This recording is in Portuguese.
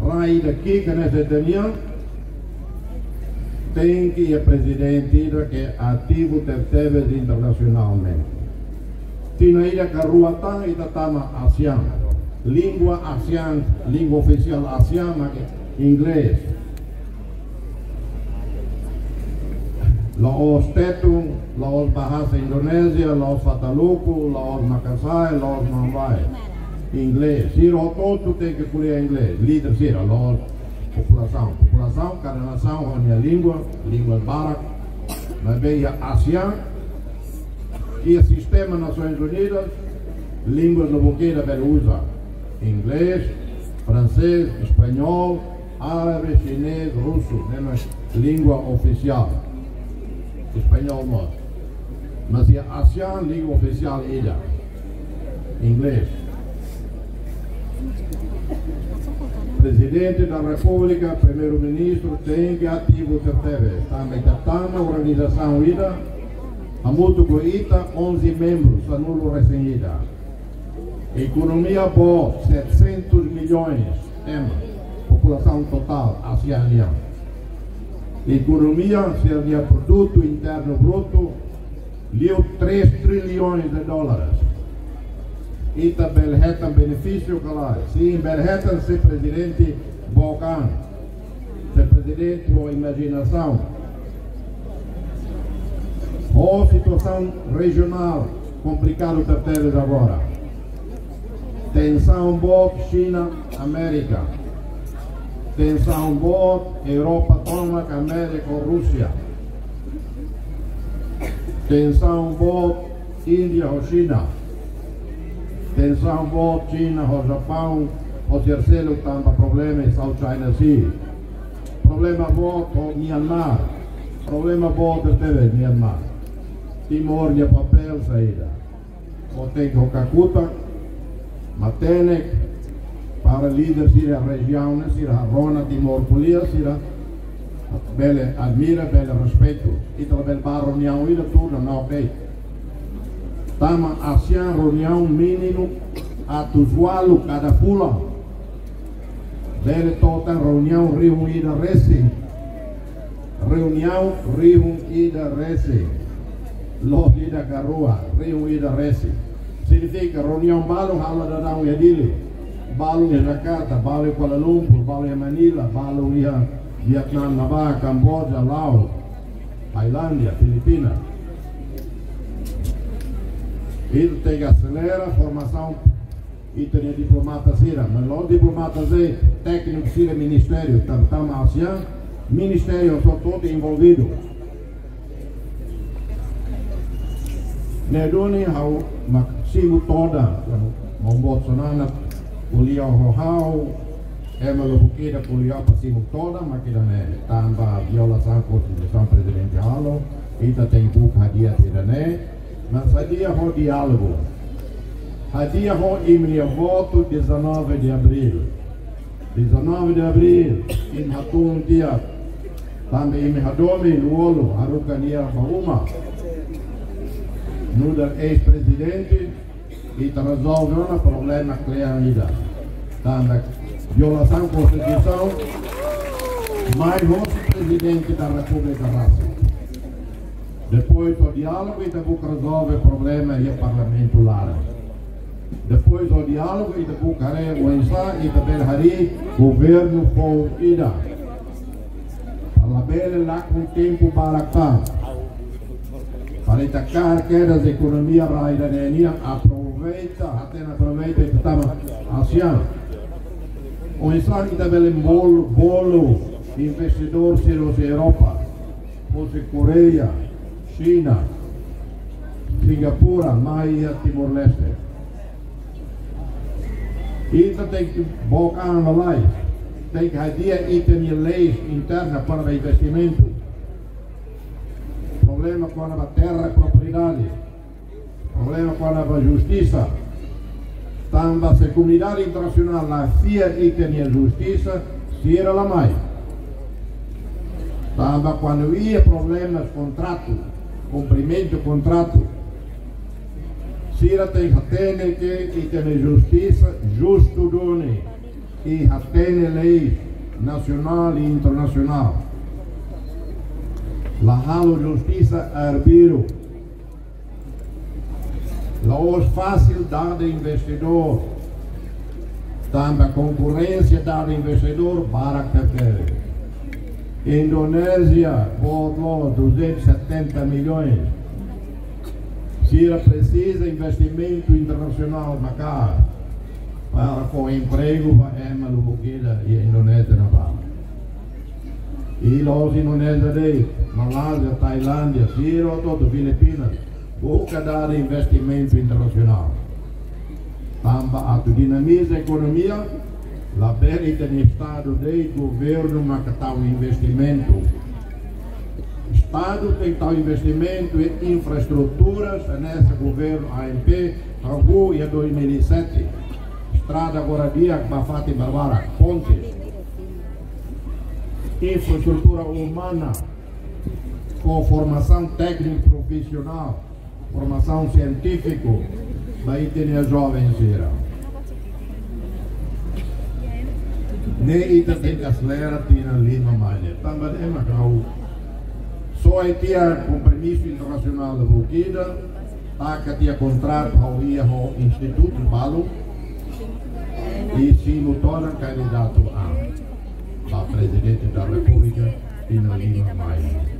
rai daqui que nessa reunião tem que ir presidente que é ativo terceiro internacionalmente. Tina ida Karuatan ita tama ASEAN. Língua ASEAN, língua oficial ASEAN, mas inglês. Laos Tetung, Laos Bahasa Indonesia, Laos Fataluku, Laos Makassai, Laos Mumbai. Inglês. Siro todo tem que culiar inglês. Líder sira, Laos população. População, cada nação, a minha língua barak. Mas bem a ASEAN, que é o Sistema Nações Unidas, línguas do boqueira bela usa. Inglês, francês, espanhol, árabe, chinês, russo. Língua oficial. Espanhol não. Mas a ASEAN, língua oficial ida. Inglês. Presidente da República, primeiro-ministro, tem que ativo terceiro. Também a organização ida. A mútuo ita 11 membros, anulo recém-ida. Economia boa, 700 milhões. População total, ASEAN. Economia, seria produto interno bruto, liu 3 trilhões de dólares. Ita belheta benefício, claro. Sim, belheta ser presidente Bocan, ser presidente com imaginação. Ou situação regional, complicado terceiro agora. Tensão boa China, América. Tensão boa Europa, toma América, Rússia. Tensão boa Índia ou China. Tensão boa China ou Japão, o terceiro tampa problema em South China Sea. Problema boa com Myanmar. Problema boa terceiro Myanmar. Timor de papel saída. Botei com Calcuta, Matenek, para líder da região, Sira Rona, Timor Polia, Sira bele admira, bele respeito. E também para a reunião, ida tudo, não ok. Tama ASEAN, reunião mínimo, atusualo cada pula. Bele toda reunião, Rio ida resi. Reunião, Rio ida resi. Los ida Garua, Rio ida resi. Significa reunião balong hala dadang ya dili. Balong ya Jakarta, balong ya Kuala Lumpur, balong ya Manila, balong ya Vietnam, Naba, Camboja, Laos, Tailândia, Filipinas. Isso tem que acelerar a formação e tem diplomata sira, mas os diplomatas técnicos sira ministério, também ASEAN, ministério são todos envolvidos. Nedoni hau maksimu toda, membuat sonana kuliah hau, emang bukida kuliah pasimu toda, makida ne tambah violação Constituição presidencial, ita tem buka hadiah tidak ne, mas hadiah ho diálogo, hadiah ho imria voto 19 de abril, 19 de abril, in hatung dia, também imi hadomi luolo harukania bauma. No del ex-presidente e resolve um problema que é ainda. Tanda violação da Constituição, mais o presidente da República Rússia. Depois o diálogo e depois resolve o problema e o parlamento lá. Depois o diálogo e depois o ensaio e também hari governo com ida. Para bem lá com tempo para cá. Para atacar quedas da economia raidania, aproveita que estava ASEAN. O ensaio também bolo investidor se Europa, fosse Coreia, China, Singapura, Maia, Timor-Leste. Isso tem que bocar na lei, tem que haver e ter leis internas para investimento. Problema com a terra e propriedade, problema com a justiça. Também se a comunidade internacional lá fia e tem justiça, se era lá mais. Também quando havia problemas, contrato, cumprimento do contrato, se era tem que ter justiça, justo done. e atene leis nacional e internacional. La halo justiça arbitro. La os fácil dar de investidor. Também a concorrência dar investidor para perder. Indonésia por 270 milhões. Se precisa investimento internacional na casa para com emprego para Emma Lubukida e a Indonésia na bala. E os indonésios de Malásia, Tailândia, Siro, todo Filipinas, busca dar investimento internacional. Também a dinamiza a economia, a perda do Estado de governo marca o investimento. Estado tem tal investimento em infraestruturas, nesse governo ANP, Ragu e 2007, estrada agora dia, Bafati Barbara, pontes, infraestrutura humana, com formação técnica profissional, formação científica, daí tem a jovem será. Nem ita tem que acelerar, tem a Lima Malha, também é macau. Só tinha compromisso internacional da Burkina, que tinha contrato ao Instituto Balo e se torna candidato a presidente da República e na Lima Maia.